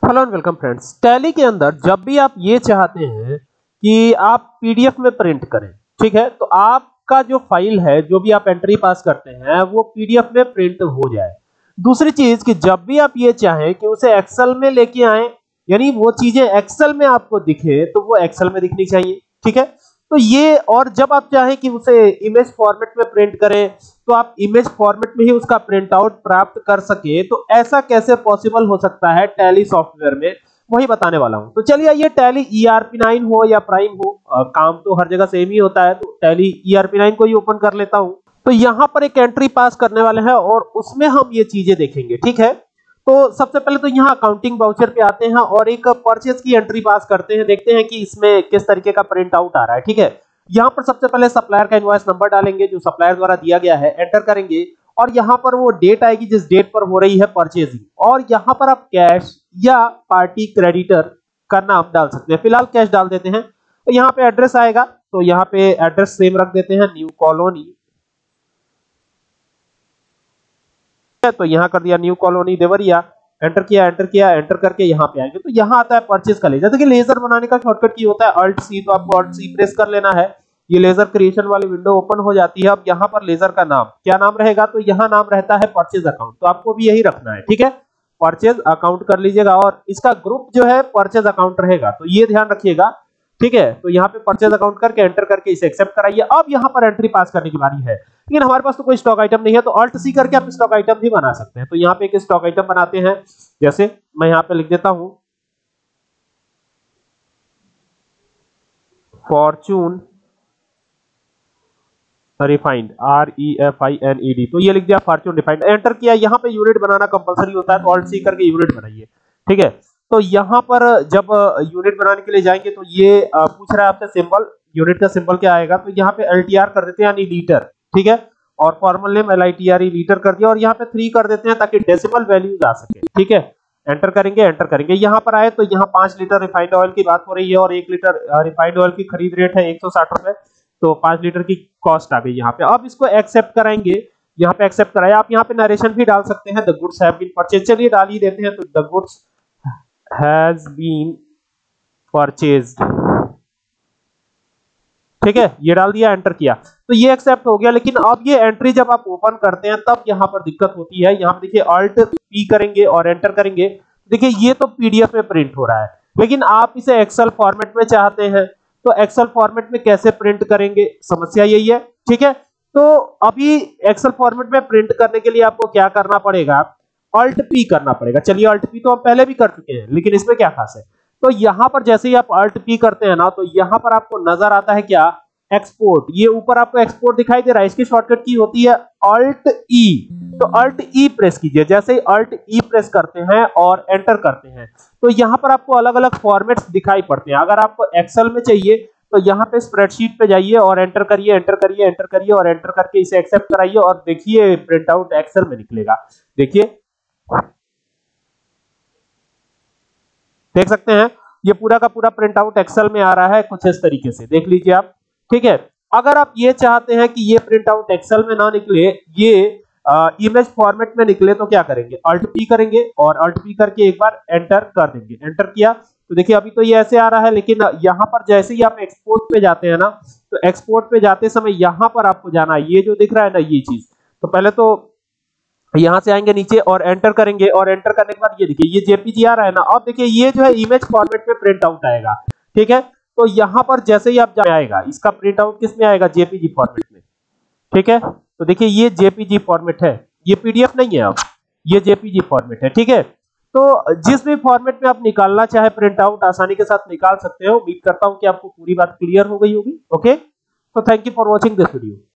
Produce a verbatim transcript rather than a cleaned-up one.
Hello and welcome friends. Tally के अंदर जब भी आप ये चाहते हैं कि आप पीडीएफ में प्रिंट करें, ठीक है, तो आपका जो फाइल है, जो भी आप एंट्री पास करते हैं, वो पीडीएफ में प्रिंट हो जाए। दूसरी चीज कि जब भी आप ये चाहें कि उसे एक्सेल में लेके आए, यानी वो चीजें एक्सेल में आपको दिखे, तो वो एक्सेल में दिखनी चाहिए, ठीक है। तो ये, और जब आप चाहें कि उसे इमेज फॉर्मेट में प्रिंट करें, तो आप इमेज फॉर्मेट में ही उसका प्रिंट आउट प्राप्त कर सके, तो ऐसा कैसे पॉसिबल हो सकता है टैली सॉफ्टवेयर में, वही बताने वाला हूं। तो चलिए, ये Tally E R P nine हो या प्राइम हो, आ, काम तो हर जगह सेम ही होता है, तो Tally E R P nine को ही ओपन कर लेता हूं। तो यहां पर एक एंट्री पास करने वाले हैं और उसमें हम ये चीजें देखेंगे, ठीक है। तो सबसे पहले तो यहाँ अकाउंटिंग वाउचर पे आते हैं और एक परचेज की एंट्री पास करते हैं, देखते हैं कि इसमें किस तरीके का प्रिंट आउट आ रहा है, ठीक है। यहाँ पर सबसे पहले सप्लायर का इनवॉइस नंबर डालेंगे जो सप्लायर द्वारा दिया गया है, एंटर करेंगे और यहाँ पर वो डेट आएगी जिस डेट पर हो रही है परचेजिंग, और यहाँ पर आप कैश या पार्टी क्रेडिटर का नाम डाल सकते हैं। फिलहाल कैश डाल देते हैं। तो यहाँ पे एड्रेस आएगा, तो यहाँ पे एड्रेस सेम रख देते हैं, न्यू कॉलोनी। तो यहाँ कर दिया न्यू कॉलोनी देवरिया, एंटर किया एंटर किया एंटर करके यहाँ पे आएंगे, तो यहाँ आता है परचेज का लेजर। देखिए, लेजर बनाने का शॉर्टकट की होता है अल्ट सी, तो आपको अल्ट सी प्रेस कर लेना है। ये लेजर क्रिएशन वाली विंडो ओपन हो जाती है। अब यहाँ पर लेजर का नाम क्या नाम रहेगा, तो यहाँ नाम रहता है परचेज अकाउंट, तो आपको भी यही रखना है, ठीक है। परचेज अकाउंट कर लीजिएगा और इसका ग्रुप जो है परचेज अकाउंट रहेगा, तो ये ध्यान रखिएगा, ठीक है। तो यहाँ पे परचेज अकाउंट करके एंटर करके इसे एक्सेप्ट कराइए। अब यहाँ पर एंट्री पास करने की बारी है, लेकिन हमारे पास तो कोई स्टॉक आइटम नहीं है, तो अल्ट सी करके आप स्टॉक आइटम भी बना सकते हैं। तो यहाँ पे एक स्टॉक आइटम बनाते हैं, जैसे मैं यहाँ पे लिख देता हूं Fortune refined, R E F I N E D, तो ये लिख दिया फॉर्चून रिफाइंड, एंटर किया। यहाँ पे यूनिट बनाना कंपलसरी होता है, तो अल्ट सी करके यूनिट बनाइए, ठीक है। तो यहाँ पर जब यूनिट बनाने के लिए जाएंगे तो ये पूछ रहा है आपसे सिंबल, यूनिट का सिंबल क्या आएगा, तो यहाँ पे एल टी आर कर देते हैं, यानी लीटर, ठीक है। और formal name L I T R E litre कर दिया, और यहाँ पे थ्री कर देते हैं ताकि डेसिमल वैल्यूज आ सके, ठीक है। एंटर करेंगे एंटर करेंगे यहाँ पर आए तो यहाँ पांच लीटर रिफाइंड ऑयल की बात हो रही है और एक लीटर रिफाइंड ऑयल की खरीद रेट है एक सौ साठ रुपए, तो पांच लीटर की कॉस्ट आ गई यहाँ पे। अब इसको एक्सेप्ट कराएंगे, यहाँ पे एक्सेप्ट कराया। आप यहाँ पे नरेशन भी डाल सकते हैं, the goods have been purchased, चलिए डाल ही देते हैं, तो the goods has been purchased, ठीक है, ये डाल दिया, एंटर किया, तो ये एक्सेप्ट हो गया। लेकिन अब ये एंट्री जब आप ओपन करते हैं तब यहाँ पर दिक्कत होती है। यहाँ पे देखिए अल्ट पी करेंगे और एंटर करेंगे, देखिए ये तो पीडीएफ में प्रिंट हो रहा है, लेकिन आप इसे एक्सेल फॉर्मेट में चाहते हैं, तो एक्सेल फॉर्मेट में कैसे प्रिंट करेंगे, समस्या यही है, ठीक है। तो अभी एक्सेल फॉर्मेट में प्रिंट करने के लिए आपको क्या करना पड़ेगा, अल्ट पी करना पड़ेगा। चलिए, अल्ट पी तो हम पहले भी कर चुके हैं, लेकिन इसमें क्या खास है, तो यहां पर जैसे ही आप अल्ट पी करते हैं ना, तो यहां पर आपको नजर आता है क्या, एक्सपोर्ट। ये ऊपर आपको एक्सपोर्ट दिखाई दे रहा है, इसकी शॉर्टकट की होती है अल्ट ई, तो अल्ट ई प्रेस कीजिए। जैसे ही अल्ट ई प्रेस करते हैं और एंटर करते हैं, तो यहां पर आपको अलग अलग फॉर्मेट्स दिखाई पड़ते हैं। अगर आपको एक्सेल में चाहिए तो यहाँ पे स्प्रेडशीट पे जाइए और एंटर करिए एंटर करिए एंटर करिए और एंटर करके इसे एक्सेप्ट कराइए, और देखिए प्रिंट आउट एक्सेल में निकलेगा। देखिए, देख सकते हैं ये पूरा का पूरा प्रिंट आउट एक्सेल में आ रहा है, कुछ इस तरीके से देख लीजिए आप, ठीक है। अगर आप ये चाहते हैं कि ये प्रिंट आउट एक्सेल में ना निकले, ये इमेज फॉर्मेट में निकले, तो क्या करेंगे, अल्ट पी करेंगे और अल्ट पी करके एक बार एंटर कर देंगे। एंटर किया तो देखिए अभी तो ये ऐसे आ रहा है, लेकिन यहाँ पर जैसे ही आप एक्सपोर्ट पे जाते हैं ना, तो एक्सपोर्ट पे जाते समय यहाँ पर आपको जाना है, ये जो दिख रहा है ना ये चीज, तो पहले तो यहां से आएंगे नीचे और एंटर करेंगे, और एंटर करने के बाद ये देखिए ये जेपीजी आ रहा है ना। अब देखिए ये जो है इमेज फॉर्मेट में प्रिंट आउट आएगा, ठीक है। तो यहां पर जैसे ही आप जाएगा, इसका प्रिंट आउट किस में आएगा, जेपीजी फॉर्मेट में, ठीक है। तो देखिए ये जेपीजी फॉर्मेट है, ये पीडीएफ नहीं है, अब ये जेपीजी फॉर्मेट है, ठीक है। तो जिस भी फॉर्मेट में आप निकालना चाहे प्रिंट आउट आसानी के साथ निकाल सकते हो। उम्मीद करता हूं कि आपको पूरी बात क्लियर हो गई होगी। ओके, तो thank you for watching this video.